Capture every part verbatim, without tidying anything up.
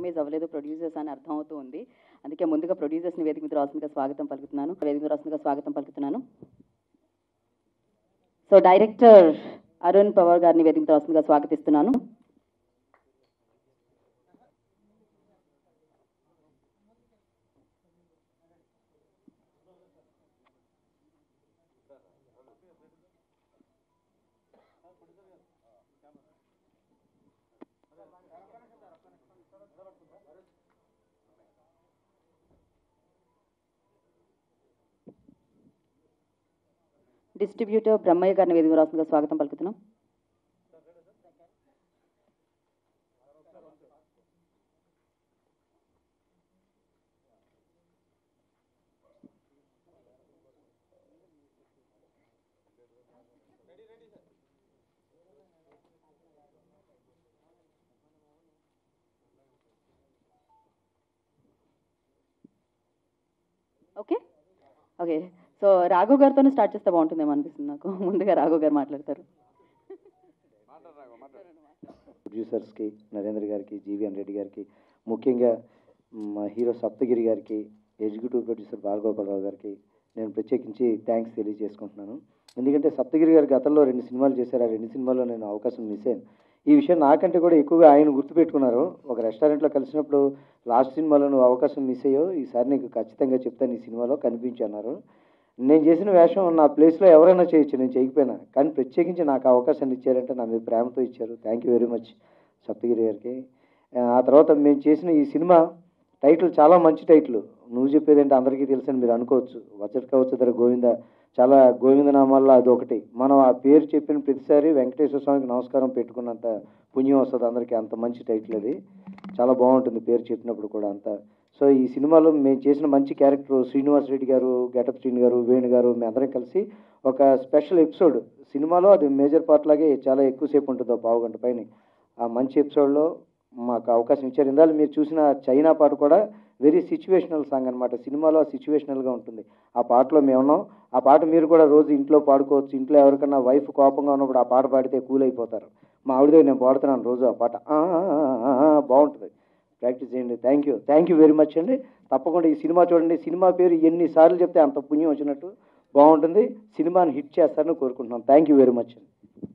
Damage అవ్వలేదు producers అని అర్థం అవుతూ ఉంది. అందుకే ముందుగా ప్రొడ్యూసర్స్ని వేదిక మీద రావాల్సిందిగా స్వాగతం పలుకుతున్నాను వేదిక మీద రావాల్సిందిగా స్వాగతం పలుకుతున్నాను సో డైరెక్టర్ అరుణ్ పవార్ గారిని వేదిక మీద రావాల్సిందిగా స్వాగతిస్తున్నాను. డిస్ట్రిబ్యూటర్ బ్రహ్మయ్య గారిని వేదిక మీద రావాల్సిందిగా స్వాగతం పలుకుతున్నాం. ఓకే ఓకే సో రాఘవ్ గారితోనే స్టార్ట్ చేస్తే బాగుంటుందేమో అనిపిస్తుంది నాకు. ముందుగా రాఘవ్ గారు మాట్లాడతారు. ప్రొడ్యూసర్స్కి నరేంద్ర గారికి, జీవీఎన్ రెడ్డి గారికి, ముఖ్యంగా మా హీరో సప్తగిరి గారికి, ఎగ్జిక్యూటివ్ ప్రొడ్యూసర్ బాలగోపాలరావు గారికి నేను ప్రత్యేకించి థ్యాంక్స్ తెలియజేసుకుంటున్నాను. ఎందుకంటే సప్తగిరి గారు గతంలో రెండు సినిమాలు చేశారు. ఆ రెండు సినిమాల్లో నేను అవకాశం మిస్ అయ్యాను. ఈ విషయం నాకంటే కూడా ఎక్కువగా ఆయన గుర్తుపెట్టుకున్నారు. ఒక రెస్టారెంట్లో కలిసినప్పుడు లాస్ట్ సినిమాలో నువ్వు అవకాశం మిస్ అయ్యో, ఈసారి నీకు ఖచ్చితంగా చెప్తాను ఈ సినిమాలో కనిపించి అన్నారు. నేను చేసిన వేషం నా ప్లేస్లో ఎవరైనా చేయొచ్చు, నేను చేయకపోయినా, కానీ ప్రత్యేకించి నాకు అవకాశాన్ని ఇచ్చారంటే నా మీద ప్రేమతో ఇచ్చారు. Thank you very much Saptagiri గారికి. ఆ తర్వాత మేము చేసిన ఈ సినిమా టైటిల్ చాలా మంచి టైటిల్. నువ్వు చెప్పేదంటే అందరికీ తెలుసని మీరు అనుకోవచ్చు. వచ్చట కావచ్చు ధర గోవింద, చాలా గోవిందనామాల్లో అది ఒకటి. మనం ఆ పేరు చెప్పిన ప్రతిసారి వెంకటేశ్వర స్వామికి నమస్కారం పెట్టుకున్నంత పుణ్యం వస్తుంది అందరికీ. అంత మంచి టైటిల్ అది, చాలా బాగుంటుంది పేరు చెప్పినప్పుడు కూడా అంతా. సో ఈ సినిమాలో మేము చేసిన మంచి క్యారెక్టర్ శ్రీనివాస్ రెడ్డి గారు, గెటప్ శ్రీని గారు, వేణు గారు, మేము అందరం కలిసి ఒక స్పెషల్ ఎపిసోడ్ సినిమాలో అది మేజర్ పార్ట్ లాగే చాలా ఎక్కువసేపు ఉంటుంది, ఒక పావు గంట పైన. ఆ మంచి ఎపిసోడ్లో మాకు అవకాశం ఇచ్చారు. ఇందాక మీరు చూసిన చైనా పాట కూడా వెరీ సిచ్యువేషనల్ సాంగ్ అనమాట. సినిమాలో సిచ్యువేషనల్గా ఉంటుంది. ఆ పాటలో మేము ఉన్నాం. ఆ పాట మీరు కూడా రోజు ఇంట్లో పాడుకోవచ్చు. ఇంట్లో ఎవరికన్నా వైఫ్ కోపంగా ఉన్నప్పుడు ఆ పాట పాడితే కూల్ అయిపోతారు. మా ఆవిడదే నేను పాడుతున్నాను రోజు ఆ పాట. బాగుంటుంది, ప్రాక్టీస్ చేయండి. Thank you thank you very much అండి. తప్పకుండా ఈ సినిమా చూడండి. సినిమా పేరు ఎన్నిసార్లు చెప్తే అంత పుణ్యం వచ్చినట్టు బాగుంటుంది. సినిమాని హిట్ చేస్తారని కోరుకుంటున్నాం. థ్యాంక్ యూ వెరీ మచ్ అండి.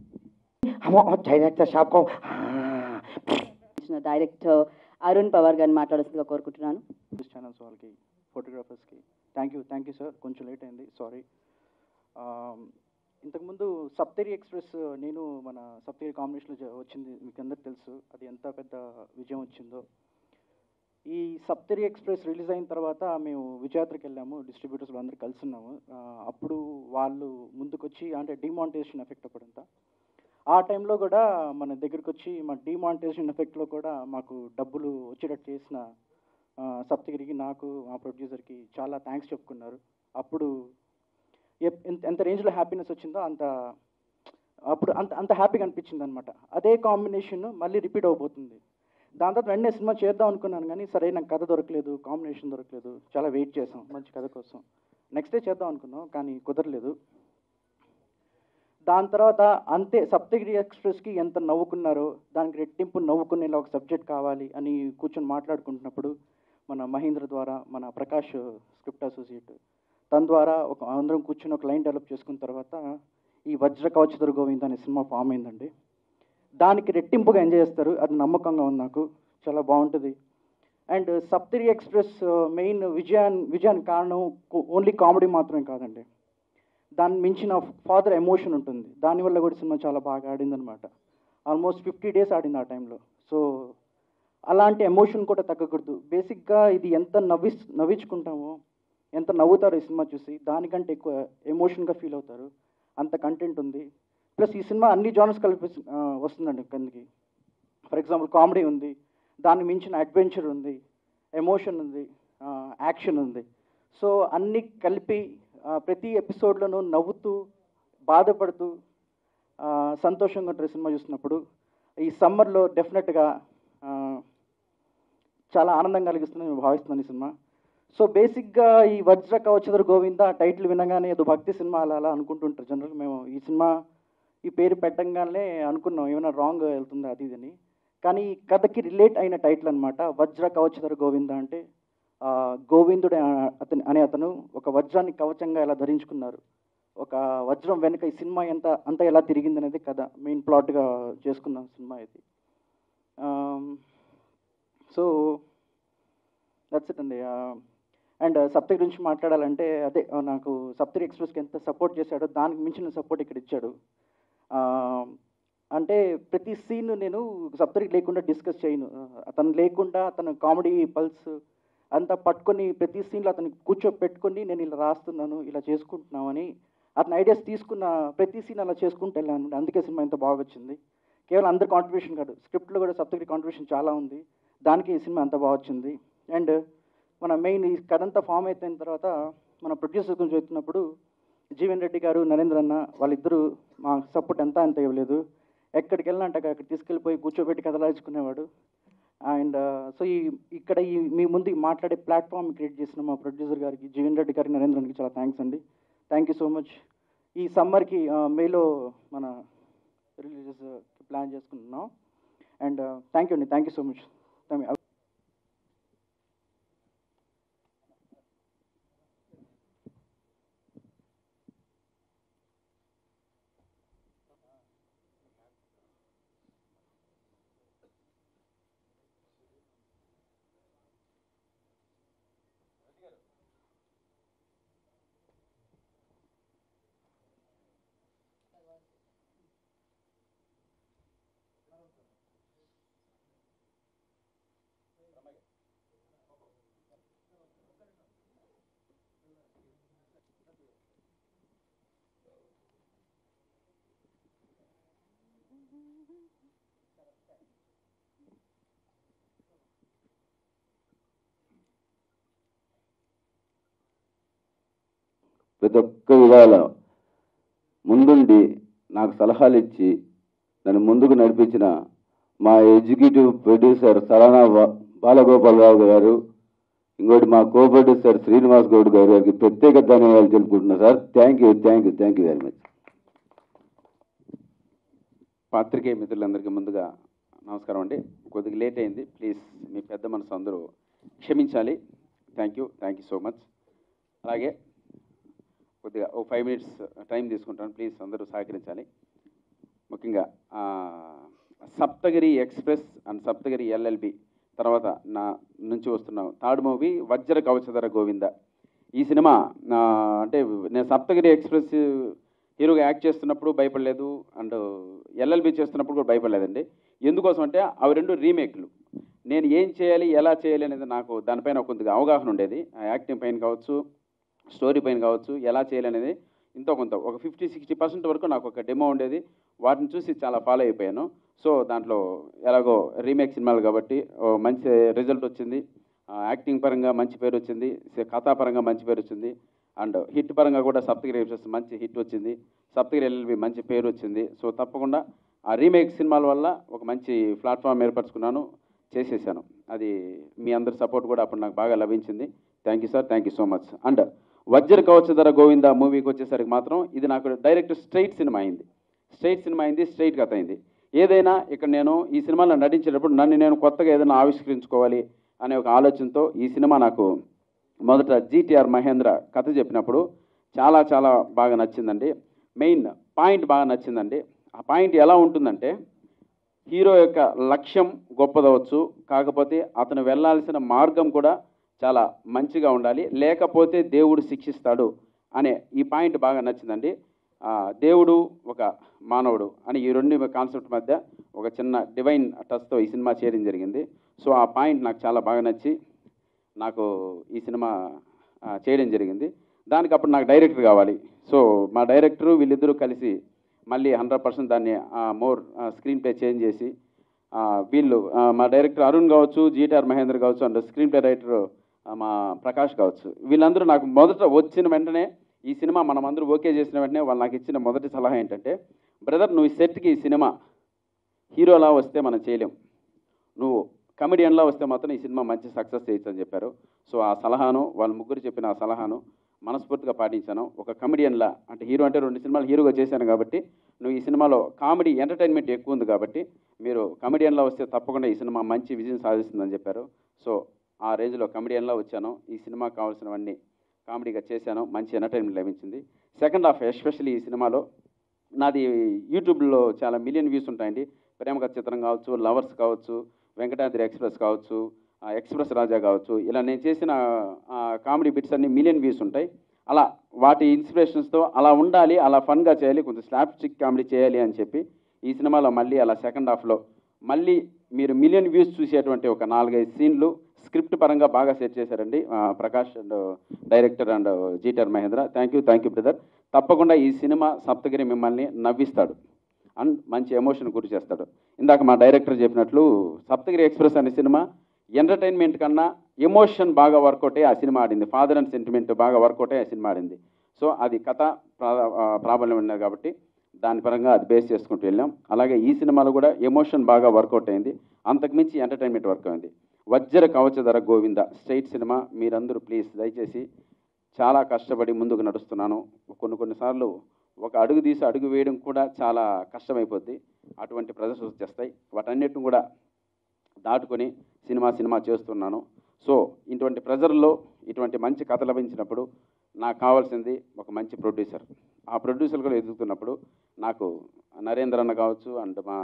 డైరెక్టర్ అరుణ్ పవార్ గారిని మాట్లాడాల్సిందిగా కోరుకుంటున్నాను. న్యూస్ ఛానల్స్ వాళ్ళకి, ఫోటోగ్రాఫర్స్కి thank you thank you sir. కొంచెం లేట్ అయింది, సారీ. ఇంతకుముందు సప్తగిరి ఎక్స్ప్రెస్ నేను మన సప్తగిరి కాంబినేషన్లో వచ్చింది, మీకు అందరికి తెలుసు అది ఎంత పెద్ద విజయం వచ్చిందో. ఈ సప్తగిరి ఎక్స్ప్రెస్ రిలీజ్ అయిన తర్వాత మేము విజయాత్రకు వెళ్ళాము, డిస్ట్రిబ్యూటర్స్ అందరూ కలిసి ఉన్నాము. అప్పుడు వాళ్ళు ముందుకొచ్చి అంటే డిమానిటైజేషన్ ఎఫెక్ట్ అప్పుడంతా, ఆ టైంలో కూడా మన దగ్గరికి వచ్చి మా డిమానిటైజేషన్ ఎఫెక్ట్లో కూడా మాకు డబ్బులు వచ్చేటట్టు చేసిన సప్తగిరికి, నాకు, మా ప్రొడ్యూసర్కి చాలా థ్యాంక్స్ చెప్పుకున్నారు. అప్పుడు ఎంత రేంజ్లో హ్యాపీనెస్ వచ్చిందో అంత అప్పుడు అంత అంత హ్యాపీగా అనిపించింది అనమాట. అదే కాంబినేషన్ మళ్ళీ రిపీట్ అవబోతుంది. దాని తర్వాత వెంటనే సినిమా చేద్దాం అనుకున్నాను, కానీ సరే నాకు కథ దొరకలేదు, కాంబినేషన్ దొరకలేదు. చాలా వెయిట్ చేసాం మంచి కథ కోసం. నెక్స్ట్ డే చేద్దాం అనుకున్నాం, కానీ కుదరలేదు. దాని తర్వాత అంతే సప్తగిరి ఎక్స్ప్రెస్కి ఎంత నవ్వుకున్నారో దానికి రెట్టింపు నవ్వుకునేలా ఒక సబ్జెక్ట్ కావాలి అని కూర్చొని మాట్లాడుకుంటున్నప్పుడు మన మహేంద్ర ద్వారా, మన ప్రకాష్ స్క్రిప్ట్ అసోసియేట్, తన ద్వారా ఒక అందరం కూర్చొని ఒక లైన్ డెవలప్ చేసుకున్న తర్వాత ఈ వజ్ర కవచధర గోవింద అనే సినిమా ఫామ్ అయిందండి. దానికి రెట్టింపుగా ఎంజాయ్ చేస్తారు, అది నమ్మకంగా ఉంది నాకు. చాలా బాగుంటుంది. అండ్ సప్తగిరి ఎక్స్ప్రెస్ మెయిన్ విజయాన్ విజయానికి కారణం ఓన్లీ కామెడీ మాత్రమే కాదండి, దాన్ని మించిన ఫాదర్ ఎమోషన్ ఉంటుంది. దానివల్ల కూడా సినిమా చాలా బాగా ఆడింది అనమాట. ఆల్మోస్ట్ ఫిఫ్టీ డేస్ ఆడింది ఆ టైంలో. సో అలాంటి ఎమోషన్ కూడా తగ్గకూడదు. బేసిక్గా ఇది ఎంత నవ్వి నవ్వించుకుంటామో, ఎంత నవ్వుతారో ఈ సినిమా చూసి, దానికంటే ఎక్కువ ఎమోషన్గా ఫీల్ అవుతారు. అంత కంటెంట్ ఉంది. ప్లస్ ఈ సినిమా అన్ని జానర్స్ కలిపి వస్తుందండి కిందకి. ఫర్ ఎగ్జాంపుల్ కామెడీ ఉంది, దాన్ని మించిన అడ్వెంచర్ ఉంది, ఎమోషన్ ఉంది, యాక్షన్ ఉంది. సో అన్నీ కలిపి ప్రతి ఎపిసోడ్లోనూ నవ్వుతూ, బాధపడుతూ, సంతోషంగా ఉంటారు సినిమా చూసినప్పుడు. ఈ సమ్మర్లో డెఫినెట్గా చాలా ఆనందం కలిగిస్తుందని నేను భావిస్తున్నాను ఈ సినిమా. సో బేసిక్గా ఈ వజ్ర కవచధర గోవింద టైటిల్ వినగానే ఏదో భక్తి సినిమా అలా అలా అనుకుంటుంటారు జనరల్. మేము ఈ సినిమా ఈ పేరు పెట్టంగానే అనుకున్నాం ఏమైనా రాంగ్ వెళ్తుందా అది ఇదని, కానీ కథకి రిలేట్ అయిన టైటిల్ అనమాట. వజ్ర కవచధర గోవింద అంటే ఆ, గోవిందుడు అతని అనే అతను ఒక వజ్రాన్ని కవచంగా ఎలా ధరించుకున్నారు, ఒక వజ్రం వెనుక ఈ సినిమా ఎంత అంతా ఎలా తిరిగింది అనేది కథ మెయిన్ ప్లాట్గా చేసుకున్న సినిమా ఇది. సో దట్స్ ఇట్ అండి. అండ్ సప్తగిరి గురించి మాట్లాడాలంటే అదే నాకు సప్తగిరి ఎక్స్ప్రెస్కి ఎంత సపోర్ట్ చేశాడో దానికి మించిన సపోర్ట్ ఇక్కడ ఇచ్చాడు. ఆ, అంటే ప్రతి సీన్ నేను సప్తగిరి లేకుండా డిస్కస్ చేయను. అతను లేకుండా అతను కామెడీ పల్స్ అంతా పట్టుకొని ప్రతి సీన్లో అతను కూర్చోపెట్టుకొని నేను ఇలా రాస్తున్నాను, ఇలా చేసుకుంటున్నామని అతని ఐడియాస్ తీసుకున్న ప్రతి సీన్ అలా చేసుకుంటూ వెళ్ళాను. అందుకే సినిమా ఎంత బాగా వచ్చింది. కేవలం అందరి కాంట్రిబ్యూషన్ కాదు, స్క్రిప్ట్లో కూడా సప్తగిరి కాంట్రిబ్యూషన్ చాలా ఉంది. దానికి ఈ సినిమా అంత బాగా వచ్చింది. అండ్ మన మెయిన్ ఈ కథ అంతా ఫామ్ అయిపోయిన తర్వాత మన ప్రొడ్యూసర్ గురించి చెప్తున్నప్పుడు జీవన్ రెడ్డి గారు, నరేంద్ర అన్న వాళ్ళిద్దరూ మా సపోర్ట్ ఎంత అంత ఇవ్వలేదు. ఎక్కడికి వెళ్ళినా అంటే అక్కడ తీసుకెళ్ళిపోయి కూర్చోబెట్టి కథలాచుకునేవాడు. అండ్ సో ఈ ఇక్కడ ఈ మీ ముందు మాట్లాడే ప్లాట్ఫామ్ క్రియేట్ చేసిన మా ప్రొడ్యూసర్ గారికి, జీవన్ రెడ్డి గారికి, నరేంద్రకి చాలా థ్యాంక్స్ అండి. Thank you so much. ఈ సమ్మర్కి మేలో మన రిలీజెస్ ప్లాన్ చేసుకుంటున్నాం. అండ్ థ్యాంక్ యూ అండి, థ్యాంక్ యూ సో మచ్. ప్రతి ఒక్క విధాల ముందుండి నాకు సలహాలు ఇచ్చి నన్ను ముందుకు నడిపించిన మా ఎగ్జిక్యూటివ్ ప్రొడ్యూసర్ సలానా బాలగోపాలరావు గారు, ఇంకోటి మా కో ప్రొడ్యూసర్ శ్రీనివాస్ గౌడ్ గారు గారికి ప్రత్యేక ధన్యవాదాలు తెలుపుకుంటున్నా sir. Thank you thank you thank you very much. పాత్రికేయ మిత్రులందరికీ ముందుగా నమస్కారం అండి. కొద్దిగా లేట్ అయింది, ప్లీజ్ మీ పెద్ద మనసు అందరూ క్షమించాలి. Thank you thank you so much. అలాగే కొద్దిగా ఓ ఫైవ్ మినిట్స్ టైం తీసుకుంటాను, ప్లీజ్ అందరూ సహకరించాలి. ముఖ్యంగా Saptagiri Express and Saptagiri LLB తర్వాత నా నుంచి వస్తున్న థర్డ్ మూవీ వజ్ర కవచధర గోవింద. ఈ సినిమా అంటే నేను సప్తగిరి ఎక్స్ప్రెస్ హీరోగా యాక్ట్ చేస్తున్నప్పుడు భయపడలేదు, అండ్ ఎల్ఎల్బి చేస్తున్నప్పుడు కూడా భయపడలేదండి. ఎందుకోసం అంటే అవి రెండు రీమేక్లు. నేను ఏం చేయాలి, ఎలా చేయాలి అనేది నాకు దానిపైన కొద్దిగా అవగాహన ఉండేది. యాక్టింగ్ పైన కావచ్చు, స్టోరీ పైన కావచ్చు, ఎలా చేయాలి అనేది ఇంతో కొంత ఒక ఫిఫ్టీ సిక్స్టీ పర్సెంట్ వరకు నాకు ఒక డెమో ఉండేది. వాటిని చూసి చాలా ఫాలో అయిపోయాను. సో దాంట్లో ఎలాగో రీమేక్ సినిమాలు కాబట్టి మంచి రిజల్ట్ వచ్చింది. యాక్టింగ్ పరంగా మంచి పేరు వచ్చింది, కథాపరంగా మంచి పేరు వచ్చింది, అండ్ హిట్ పరంగా కూడా సప్తగిరి ఎక్స్ప్రెస్ మంచి హిట్ వచ్చింది, సప్తగిరి ఎల్ఎల్బి మంచి పేరు వచ్చింది. సో తప్పకుండా ఆ రీమేక్ సినిమాల వల్ల ఒక మంచి ప్లాట్ఫామ్ ఏర్పరచుకున్నాను, చేసేసాను. అది మీ అందరి సపోర్ట్ కూడా అప్పుడు నాకు బాగా లభించింది. Thank you sir, thank you so much. And Vajra Kavachadhara Govinda మూవీకి వచ్చేసరికి మాత్రం ఇది నాకు డైరెక్ట్ స్ట్రైట్ సినిమా అయింది. స్ట్రైట్ సినిమా అయింది, స్ట్రైట్ కథ అయింది. ఏదైనా ఇక్కడ నేను ఈ సినిమాలో నటించేటప్పుడు నన్ను నేను కొత్తగా ఏదైనా ఆవిష్కరించుకోవాలి అనే ఒక ఆలోచనతో ఈ సినిమా నాకు మొదట జీటీఆర్ మహేంద్ర కథ చెప్పినప్పుడు చాలా చాలా బాగా నచ్చిందండి. మెయిన్ పాయింట్ బాగా నచ్చిందండి. ఆ పాయింట్ ఎలా ఉంటుందంటే, హీరో యొక్క లక్ష్యం గొప్పదవచ్చు, కాకపోతే అతను వెళ్ళాల్సిన మార్గం కూడా చాలా మంచిగా ఉండాలి, లేకపోతే దేవుడు శిక్షిస్తాడు అనే ఈ పాయింట్ బాగా నచ్చిందండి. దేవుడు ఒక మానవుడు అని ఈ రెండు కాన్సెప్ట్ మధ్య ఒక చిన్న డివైన్ టచ్తో ఈ సినిమా చేయడం జరిగింది. సో ఆ పాయింట్ నాకు చాలా బాగా నచ్చి నాకు ఈ సినిమా చేయడం జరిగింది. దానికి అప్పుడు నాకు డైరెక్టర్ కావాలి. సో మా డైరెక్టరు వీళ్ళిద్దరూ కలిసి మళ్ళీ హండ్రెడ్ పర్సెంట్ దాన్ని మోర్ స్క్రీన్ ప్లే చేంజ్ చేసి వీళ్ళు మా డైరెక్టర్ అరుణ్ కావచ్చు, జీటీఆర్ మహేంద్ర కావచ్చు, అండ్ స్క్రీన్ ప్లే రైటర్ మా ప్రకాష్ కావచ్చు, వీళ్ళందరూ నాకు మొదట వచ్చిన వెంటనే ఈ సినిమా మనం అందరూ ఓకే చేసిన వెంటనే వాళ్ళు నాకు ఇచ్చిన మొదటి సలహా ఏంటంటే, బ్రదర్ నువ్వు ఈ సెట్కి ఈ సినిమా హీరోలా వస్తే మనం చేయలేం, నువ్వు కమెడియన్లా వస్తే మాత్రం ఈ సినిమా మంచి సక్సెస్ చేయొచ్చు అని చెప్పారు. సో ఆ సలహాను, వాళ్ళ ముగ్గురు చెప్పిన ఆ సలహాను మనస్ఫూర్తిగా పాటించాను. ఒక కమెడియన్లా, అంటే హీరో అంటే రెండు సినిమాలు హీరోగా చేశాను కాబట్టి, నువ్వు ఈ సినిమాలో కామెడీ ఎంటర్టైన్మెంట్ ఎక్కువ ఉంది కాబట్టి మీరు కమెడియన్లా వస్తే తప్పకుండా ఈ సినిమా మంచి విజయం సాధిస్తుందని చెప్పారు. సో ఆ రేంజ్లో కమెడియన్లా వచ్చాను. ఈ సినిమాకి కావాల్సినవన్నీ కామెడీగా చేశాను. మంచి ఎంటర్టైన్మెంట్ లభించింది. సెకండ్ హాఫ్ ఎస్పెషల్లీ ఈ సినిమాలో నాది యూట్యూబ్లో చాలా మిలియన్ వ్యూస్ ఉంటాయండి. ప్రేమ కథ చిత్రం కావచ్చు, లవర్స్ కావచ్చు, వెంకటాద్రి ఎక్స్ప్రెస్ కావచ్చు, ఎక్స్ప్రెస్ రాజా కావచ్చు, ఇలా నేను చేసిన కామెడీ బిట్స్ అన్ని మిలియన్ వ్యూస్ ఉంటాయి. అలా వాటి ఇన్స్పిరేషన్స్తో అలా ఉండాలి, అలా ఫన్గా చేయాలి, కొంచెం స్లాప్ స్టిక్ కామెడీ చేయాలి అని చెప్పి ఈ సినిమాలో మళ్ళీ అలా సెకండ్ హాఫ్లో మళ్ళీ మీరు మిలియన్ వ్యూస్ చూసేటువంటి ఒక నాలుగైదు సీన్లు స్క్రిప్ట్ పరంగా బాగా సెట్ చేశారండి ప్రకాష్ అండ్ డైరెక్టర్ అండ్ జీటర్ Mahendra. Thank you thank you brother. తప్పకుండా ఈ సినిమా సప్తగిరి మిమ్మల్ని నవ్విస్తాడు అండ్ మంచి ఎమోషన్ గురి చేస్తాడు. ఇందాక మా డైరెక్టర్ చెప్పినట్లు సప్తగిరి ఎక్స్ప్రెస్ అనే సినిమా ఎంటర్టైన్మెంట్ కన్నా ఎమోషన్ బాగా వర్కౌట్ అయ్యి ఆ సినిమా ఆడింది. ఫాదర్ అండ్ సెంటిమెంట్ బాగా వర్కౌట్ అయ్యి ఆ సినిమా ఆడింది. సో అది కథ ప్రాబ్లం ఉన్నది కాబట్టి దాని పరంగా అది బేస్ చేసుకుంటూ వెళ్ళాం. అలాగే ఈ సినిమాలో కూడా ఎమోషన్ బాగా వర్కౌట్ అయింది, అంతకుమించి ఎంటర్టైన్మెంట్ వర్క్ అయింది. వజ్ర కవచధర గోవింద స్ట్రైట్ సినిమా. మీరందరూ ప్లీజ్ దయచేసి, చాలా కష్టపడి ముందుకు నడుస్తున్నాను. కొన్ని కొన్నిసార్లు ఒక అడుగు తీసి అడుగు వేయడం కూడా చాలా కష్టమైపోద్ది. అటువంటి ప్రెజర్స్ వచ్చేస్తాయి. వాటన్నిటిని కూడా దాటుకొని సినిమా సినిమా చేస్తున్నాను. సో ఇటువంటి ప్రెజర్లో ఇటువంటి మంచి కథ లభించినప్పుడు నాకు కావాల్సింది ఒక మంచి ప్రొడ్యూసర్. ఆ ప్రొడ్యూసర్ కూడా ఎదుగుతున్నప్పుడు నాకు నరేంద్ర అన్న కావచ్చు అండ్ మా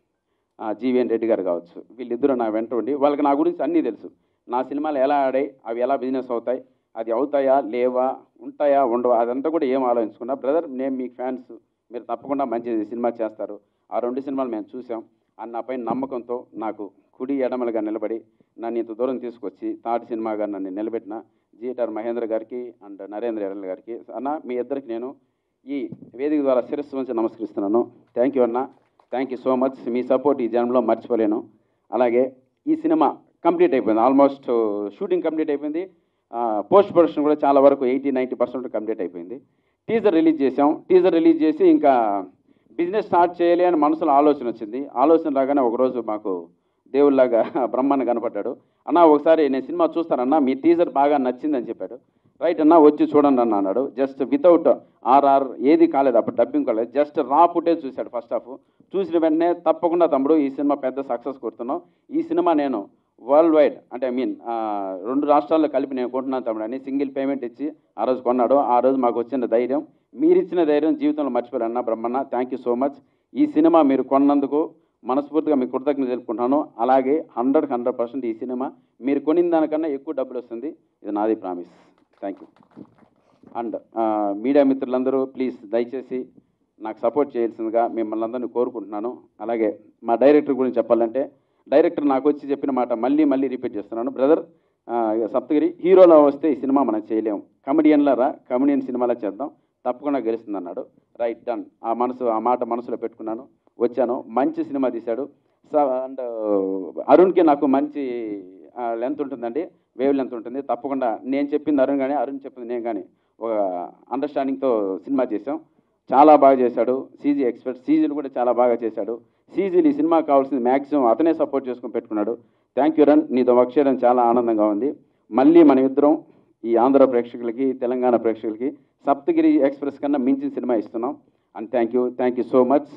జీవీఎన్ రెడ్డి గారు కావచ్చు, వీళ్ళిద్దరూ నా వెంట ఉండి వాళ్ళకి నా గురించి అన్నీ తెలుసు. నా సినిమాలు ఎలా ఆడాయి, అవి ఎలా బిజినెస్ అవుతాయి, అది అవుతాయా లేవా, ఉంటాయా ఉండవా, అదంతా కూడా ఏం ఆలోచించుకున్నా. బ్రదర్ నేను మీకు ఫ్యాన్స్, మీరు తప్పకుండా మంచి సినిమా చేస్తారు. ఆ రెండు సినిమాలు మేము చూసాం అన్న పైన నమ్మకంతో నాకు కుడి ఎడమలుగా నిలబడి నన్ను ఇంత దూరం తీసుకొచ్చి తాటి సినిమాగా నన్ను నిలబెట్టిన జీటర్ మహేంద్ర గారికి అండ్ నరేంద్ర ఎడల గారికి అన్న, మీ ఇద్దరికి నేను ఈ వేదిక ద్వారా శిరస్సు నుంచి నమస్కరిస్తున్నాను. థ్యాంక్ యూ అన్న, థ్యాంక్ యూ సో మచ్. మీ సపోర్ట్ ఈ జన్మలో మర్చిపోలేను. అలాగే ఈ సినిమా కంప్లీట్ అయిపోయింది, ఆల్మోస్ట్ షూటింగ్ కంప్లీట్ అయిపోయింది. పోస్ట్ ప్రొడక్షన్ కూడా చాలా వరకు ఎయిటీ నైంటీ పర్సెంట్ కంప్లీట్ అయిపోయింది. టీజర్ రిలీజ్ చేసాం. టీజర్ రిలీజ్ చేసి ఇంకా బిజినెస్ స్టార్ట్ చేయాలి అని మనసులో ఆలోచన వచ్చింది. ఆలోచన రాగానే ఒకరోజు మాకు దేవుళ్ళలాగా బ్రహ్మాన్ని కనపడ్డాడు. అన్న ఒకసారి నేను సినిమా చూస్తానన్నా, మీ టీజర్ బాగా నచ్చిందని చెప్పాడు. రైట్ అన్న వచ్చి చూడండి అన్న అన్నాడు. జస్ట్ వితౌట్ ఆర్ఆర్ ఏది కాలేదు, అప్పుడు డబ్బింగ్ కాలేదు, జస్ట్ రా ఫుటేజ్ చూశాడు ఫస్ట్ హాఫ్. చూసిన వెంటనే తప్పకుండా తమ్ముడు ఈ సినిమా పెద్ద సక్సెస్ కొడుతున్నాం, ఈ సినిమా నేను వరల్డ్ వైడ్ అంటే ఐ మీన్ రెండు రాష్ట్రాల్లో కలిపి నేను కొంటున్నాను తమ్ముడు అని సింగిల్ పేమెంట్ ఇచ్చి ఆ రోజు కొన్నాడు. ఆ రోజు మాకు వచ్చిన ధైర్యం, మీరు ఇచ్చిన ధైర్యం జీవితంలో మర్చిపోయారు అన్న Brahmanna. Thank you so much. ఈ సినిమా మీరు కొన్నందుకు మనస్ఫూర్తిగా మీకు కృతజ్ఞతలు తెలుపుకుంటున్నాను. అలాగే హండ్రెడ్ హండ్రెడ్ పర్సెంట్ ఈ సినిమా మీరు కొనిన దానికన్నా ఎక్కువ డబ్బులు వస్తుంది, ఇది నాది promise. Thank you. And media మిత్రులందరూ ప్లీజ్ దయచేసి నాకు సపోర్ట్ చేయాల్సిందిగా మిమ్మల్ని అందరినీ కోరుకుంటున్నాను. అలాగే మా డైరెక్టర్ గురించి చెప్పాలంటే, డైరెక్టర్ నాకు వచ్చి చెప్పిన మాట మళ్ళీ మళ్ళీ రిపీట్ చేస్తున్నాను. బ్రదర్ సప్తగిరి హీరోలో వస్తే ఈ సినిమా మనం చేయలేము, కమెడియన్లా రా, కమెడియన్ సినిమాలో చేద్దాం, తప్పకుండా గెలుస్తుంది అన్నాడు. Right done. ఆ మనసు ఆ మాట మనసులో పెట్టుకున్నాను, వచ్చాను. మంచి సినిమా తీశాడు. అండ్ అరుణ్కి నాకు మంచి లెంత్ ఉంటుందండి, వేవ్ లెంత్ ఉంటుంది. తప్పకుండా నేను చెప్పింది అరుణ్ కానీ అరుణ్ చెప్పింది నేను కానీ ఒక అండర్స్టాండింగ్తో సినిమా చేసాం. చాలా బాగా చేశాడు. సీజీ ఎక్స్పర్ట్ సీజీలు కూడా చాలా బాగా చేశాడు. సీజీలు ఈ సినిమా కావాల్సింది మ్యాక్సిమం అతనే సపోర్ట్ చేసుకొని పెట్టుకున్నాడు. థ్యాంక్ యూ రన్, నీతో వర్క్ చేయడం చాలా ఆనందంగా ఉంది. మళ్ళీ మన ఇద్దరం ఈ ఆంధ్ర ప్రేక్షకులకి తెలంగాణ ప్రేక్షకులకి సప్తగిరి ఎక్స్ప్రెస్ కన్నా మించిన సినిమా ఇస్తున్నాం. And thank you thank you so much.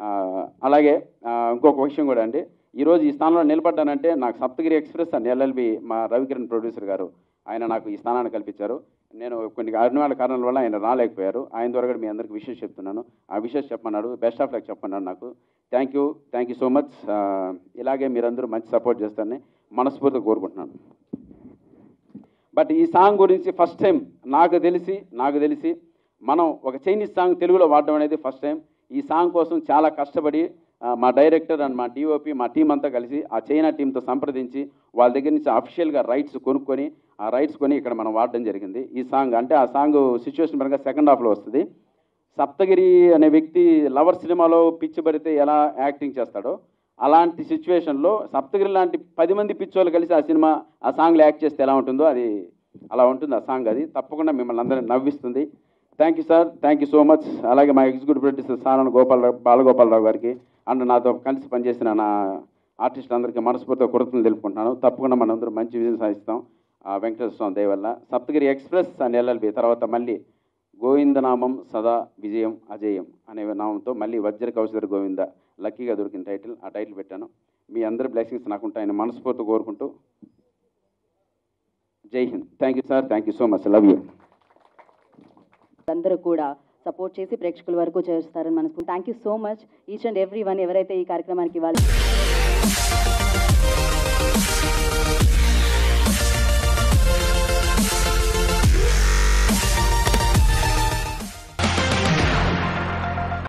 అలాగే ఇంకొక విషయం కూడా అండి, ఈరోజు ఈ స్థానంలో నిలబడ్డానంటే నాకు సప్తగిరి ఎక్స్ప్రెస్ అండ్ ఎల్ఎల్బి మా రవికిరణ్ ప్రొడ్యూసర్ గారు ఆయన నాకు ఈ స్థానాన్ని కల్పించారు. నేను కొన్ని అనివార్య కారణాల వల్ల ఆయన రాలేకపోయారు. ఆయన ద్వారా కూడా మీ అందరికీ విషయం చెప్తున్నాను. ఆ విషయం చెప్పమన్నాడు, బెస్ట్ ఆఫ్ లక్ చెప్పమన్నాడు నాకు. Thank you thank you so much. ఇలాగే మీరందరూ మంచి సపోర్ట్ చేస్తారని మనస్ఫూర్తిగా కోరుకుంటున్నాను. బట్ ఈ సాంగ్ గురించి ఫస్ట్ టైం నాకు తెలిసి నాకు తెలిసి మనం ఒక చైనీస్ సాంగ్ తెలుగులో వాడడం అనేది ఫస్ట్ టైం. ఈ సాంగ్ కోసం చాలా కష్టపడి మా డైరెక్టర్ అండ్ మా డిఓపి మా టీం అంతా కలిసి ఆ చైనా టీంతో సంప్రదించి వాళ్ళ దగ్గర నుంచి అఫీషియల్గా రైట్స్ కొనుక్కొని ఆ రైట్స్ కొని ఇక్కడ మనం వాడడం జరిగింది. ఈ సాంగ్ అంటే ఆ సాంగ్ సిచ్యువేషన్ పరంగా సెకండ్ హాఫ్లో వస్తుంది. సప్తగిరి అనే వ్యక్తి లవర్ సినిమాలో పిచ్చి పడితే ఎలా యాక్టింగ్ చేస్తాడో అలాంటి సిచ్యువేషన్లో సప్తగిరి లాంటి పది మంది పిచ్చోళ్ళు కలిసి ఆ సినిమా ఆ సాంగ్లో యాక్ట్ చేస్తే ఎలా ఉంటుందో అది అలా ఉంటుంది ఆ సాంగ్. అది తప్పకుండా మిమ్మల్ని అందరినీ నవ్విస్తుంది. Thank you sir, thank you so much. అలాగే మా ఎగ్జిక్యూటివ్ ప్రొడ్యూసర్ సానన్ గోపాలరావు బాలగోపాలరావు గారికి అండ్ నాతో కలిసి పనిచేసిన నా ఆర్టిస్ట్ అందరికీ మనస్ఫూర్తిగా కృతజ్ఞతలు తెలుపుకుంటున్నాను. తప్పకుండా మనందరం మంచి విజయం సాధిస్తాం. ఆ వెంకటేశ్వర స్వామి దయ వల్ల. సప్తగిరి ఎక్స్ప్రెస్ అండ్ ఎల్ఎల్బి తర్వాత మళ్ళీ గోవిందనామం సదా విజయం అజేయం అనే నామంతో మళ్ళీ వజ్ర కౌశధర గోవింద లక్కీగా దొరికిన టైటిల్, ఆ టైటిల్ పెట్టాను. మీ అందరి బ్లెస్సింగ్స్ నాకు ఉంటాయని మనస్ఫూర్తి కోరుకుంటూ జై హింద్. Thank you sir, thank you so much, love you. అందరూ కూడా సపోర్ట్ చేసి ప్రేక్షకుల వరకు చేస్తారని మనసు. Thank you so much each and every one ఎవరైతే ఈ కార్యక్రమానికి వాళ్ళు